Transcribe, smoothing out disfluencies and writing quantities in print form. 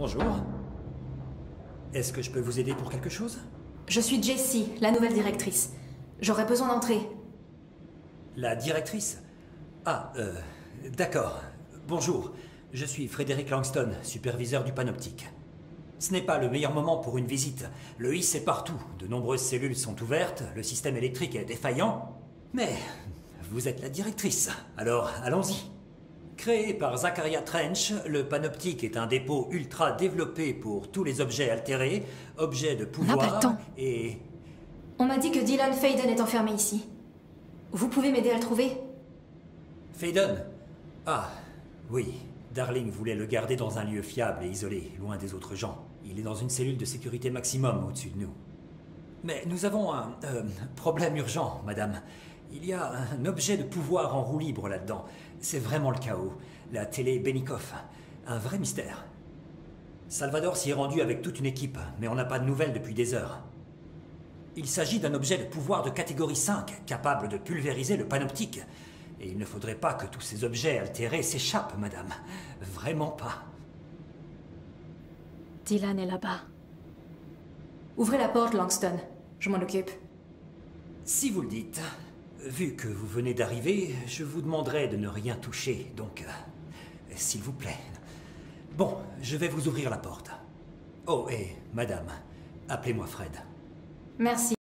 Bonjour. Est-ce que je peux vous aider pour quelque chose? Je suis Jessie, la nouvelle directrice. J'aurais besoin d'entrer. La directrice? Ah, d'accord. Bonjour. Je suis Frédéric Langston, superviseur du panoptique. Ce n'est pas le meilleur moment pour une visite. Le hiss est partout. De nombreuses cellules sont ouvertes, le système électrique est défaillant. Mais vous êtes la directrice, alors allons-y. Créé par Zachariah Trench, le panoptique est un dépôt ultra développé pour tous les objets altérés, objets de pouvoir pas le temps. et... On m'a dit que Dylan Faden est enfermé ici. Vous pouvez m'aider à le trouver? Faden? Ah, oui. Darling voulait le garder dans un lieu fiable et isolé, loin des autres gens. Il est dans une cellule de sécurité maximum au-dessus de nous. Mais nous avons un problème urgent, madame. Il y a un objet de pouvoir en roue libre là-dedans. C'est vraiment le chaos. La télé Benikoff. Un vrai mystère. Salvador s'y est rendu avec toute une équipe, mais on n'a pas de nouvelles depuis des heures. Il s'agit d'un objet de pouvoir de catégorie 5, capable de pulvériser le panoptique. Et il ne faudrait pas que tous ces objets altérés s'échappent, madame. Vraiment pas. Dylan est là-bas. Ouvrez la porte, Langston. Je m'en occupe. Si vous le dites, vu que vous venez d'arriver, je vous demanderai de ne rien toucher, donc... s'il vous plaît. Bon, je vais vous ouvrir la porte. Oh, et madame, appelez-moi Fred. Merci.